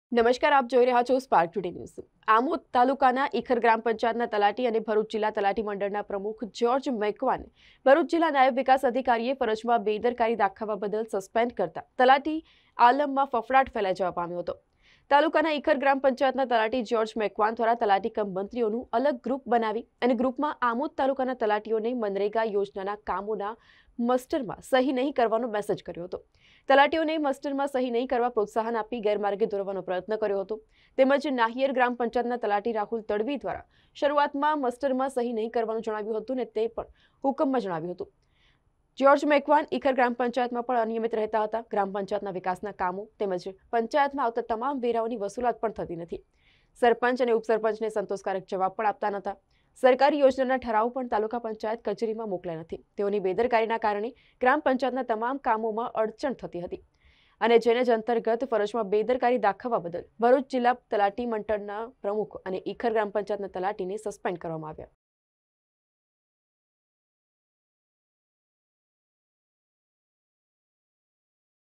નમસ્કાર, આપ જોઈ રહ્યા છો સ્પાર્ક ટુડે ન્યૂઝ। આમોદ તાલુકાના ઈખર ગ્રામ પંચાયતના તલાટી અને ભરૂચ જિલ્લા તલાટી મંડળના પ્રમુખ જ્યોર્જ મેકવાને ભરૂચ જિલ્લા નાયબ વિકાસ અધિકારીએ ફરજમાં બેદરકારી દાખવવા બદલ સસ્પેન્ડ કરતા તલાટી આલમમાં ફફડાટ ફેલાઈ જવા પામ્યો હતો। તાલુકાના ઈખર ગ્રામ પંચાયતના તલાટી જ્યોર્જ મેકવાન દ્વારા તલાટી કમ મંત્રીઓનું અલગ ગ્રુપ બનાવી અને ગ્રુપમાં આમોદ તાલુકાના તલાટીઓને મનરેગા યોજનાના કામોના મસ્ટરમાં સહી નહીં કરવાનો મેસેજ કર્યો હતો। તલાટીઓને મસ્ટરમાં સહી નહીં કરવા પ્રોત્સાહન આપી ગેરમાર્ગે દોરવાનો પ્રયત્ન કર્યો હતો। તેમજ નાહિયર ગ્રામ પંચાયતના તલાટી રાહુલ તડવી દ્વારા શરૂઆતમાં મસ્ટરમાં સહી નહીં કરવાનું જણાવ્યું હતું ને તે પણ હુકમમાં જણાવ્યું હતું। જ્યોર્જ મેકવાન ઈખર ગ્રામ પંચાયતમાં પણ અનિયમિત રહેતા હતા। ગ્રામ પંચાયતના વિકાસના કામો તેમજ પંચાયતમાં આવતા તમામ વેરાઓની વસૂલાત પણ થતી નથી। સરપંચ અને ઉપસરપંચને સંતોષકારક જવાબ પણ આપતા નહોતા। સરકારી યોજનાના ઠરાવ પણ તાલુકા પંચાયત કચેરીમાં મોકલ્યા નથી। તેઓની બેદરકારીના કારણે ગ્રામ પંચાયતના તમામ કામોમાં અડચણ થતી હતી અને જેને જ અંતર્ગત ફરજમાં બેદરકારી દાખવવા બદલ ભરૂચ જિલ્લા તલાટી મંડળના પ્રમુખ અને ઈખર ગ્રામ પંચાયતના તલાટીને સસ્પેન્ડ કરવામાં આવ્યા।